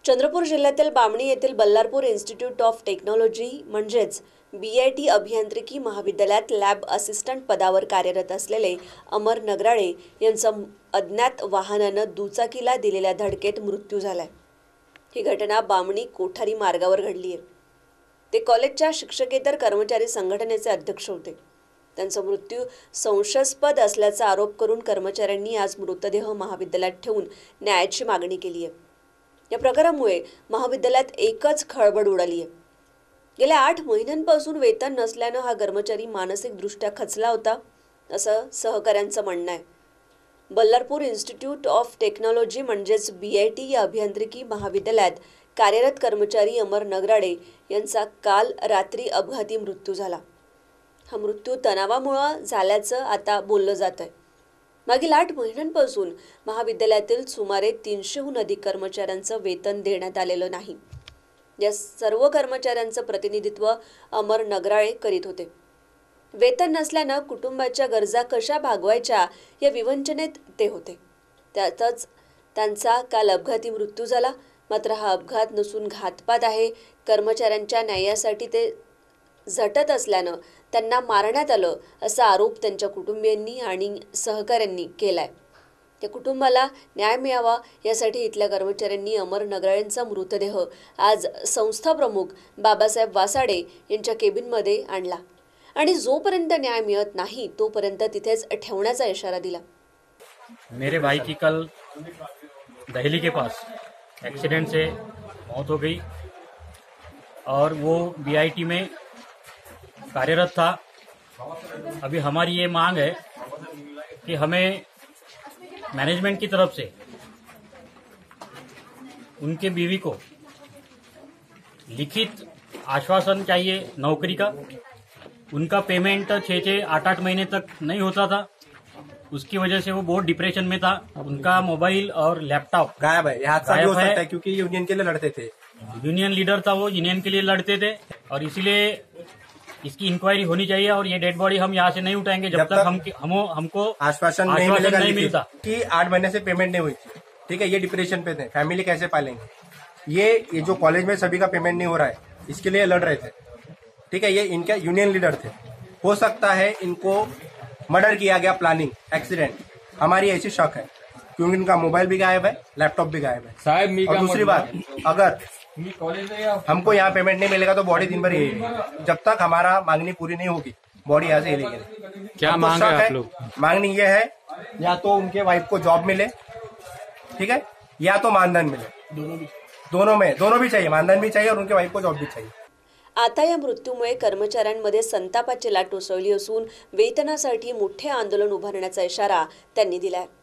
चंद्रपूर जिल्ह्यातील बामणी येथील Ballarpur institute of technology म्हणजेच BIT अभियांत्रिकी महाविद्यालयात लॅब असिस्टंट पदावर कार्यरत असलेले अमर नगराळे यांचा अज्ञात वाहनानं दुचाकीला दिलेल्या धडकेत मृत्यू झालाय। ही घटना बामणी कोठारी मार्गावर घडली आहे। ते कॉलेजच्या शिक्षकेतर कर्मचारी संघटनेचे अध्यक्ष होते। त्यांचा मृत्यू संशयास्पद असल्याचा आरोप करून कर्मचाऱ्यांनी आज मृतदेह महाविद्यालयात ठेवून न्यायाची मागणी केली आहे। या प्रकारामुळे महाविद्यालयात एकच खळबळ उडाली आहे। गेल्या 8 महिन्यांपासून वेतन नसल्याने हा कर्मचारी मानसिकदृष्ट्या खचला होता असं सहकाऱ्यांचं म्हणणं आहे। बल्लारपूर इन्स्टिट्यूट ऑफ टेक्नॉलॉजी म्हणजेच BIT या अभियांत्रिकी महाविद्यालयात कार्यरत कर्मचारी अमर नगराळे यांचा काल रात्री अपघाती मृत्यू झाला। हा मृत्यू तणावामुळे झाल्याचं आता बोललं जात आहे। मागील 8 महिन्यांपासून महाविद्यालयातील सुमारे 300हून अधिक कर्मचाऱ्यांचं वेतन देण्यात आलेलं नाही। या सर्व कर्मचाऱ्यांचं प्रतिनिधित्व अमर नगराळे करीत होते। वेतन नसल्याने कुटुंबाच्या गरजा कशा भागवायच्या या विवंचनेत ते होते। त्यातच त्यांचा काल अपघाती मृत्यू झाला। मात्र हा अपघात नसून घातपात आहे। कर्मचाऱ्यांच्या न्यायासाठी ते झटत असल्याने त्यांना मारण्यात आलं असा आरोप त्यांच्या कुटुंबियांनी आणि सहकाऱ्यांनी केलाय। त्या कुटुंबाला न्याय मिळावा यासाठी इथल्या कर्मचाऱ्यांनी अमर नगराळेंचा मृतदेह आज संस्था प्रमुख बाबासाहेब वासाडे यांच्या केबिनमध्ये आणला आणि जोपर्यंत न्याय मिळत नाही तोपर्यंत तिथेच ठेवण्याचा इशारा दिला। मेरे भाई की कल दहली के पास एक्सीडेंट से मौत हो गई और वो BIT में कार्यरत था। अभी हमारी ये मांग है कि हमें मैनेजमेंट की तरफ से उनके बीवी को लिखित आश्वासन चाहिए नौकरी का। उनका पेमेंट 6-8 महीने तक नहीं होता था। उसकी वजह से वो बहुत डिप्रेशन में था। उनका मोबाइल और लैपटॉप गायब है। यहाँ हो सकता है क्योंकि यूनियन के लिए लड़ते थे। यूनियन लीडर था, वो यूनियन के लिए लड़ते थे और इसीलिए इसकी इंक्वायरी होनी चाहिए। और ये डेड बॉडी हम यहाँ से नहीं उठाएंगे जब तक हमको आश्वासन नहीं मिलता कि 8 महीने से पेमेंट नहीं हुई थी। ठीक है, ये डिप्रेशन पे थे, फैमिली कैसे पालेंगे। ये जो कॉलेज में सभी का पेमेंट नहीं हो रहा है इसके लिए लड़ रहे थे। ठीक है, ये इनके यूनियन लीडर थे। हो सकता है इनको मर्डर किया गया, प्लानिंग एक्सीडेंट, हमारी ऐसी शक है क्योंकि इनका मोबाइल भी गायब है, लैपटॉप भी गायब है साहब। और दूसरी बात, अगर हमको यहाँ पेमेंट नहीं मिलेगा तो बॉडी दिन भर हिलेगी। जब तक हमारा मांगनी पूरी नहीं होगी बॉडी यहाँ से हिलेगी। क्या मांग है आप लोग? मांगनी ये है या तो उनके वाइफ को जॉब मिले, ठीक है, या तो मानधन मिले। दोनों भी चाहिए, मानधन भी चाहिए और उनके वाइफ को जॉब भी चाहिए। आता या मृत्यूमुळे कर्मचाऱ्यांमध्ये संतापाची लाट उसळली असून वेतनासाठी मोठे आंदोलन उभारण्याचा इशारा त्यांनी दिलाय।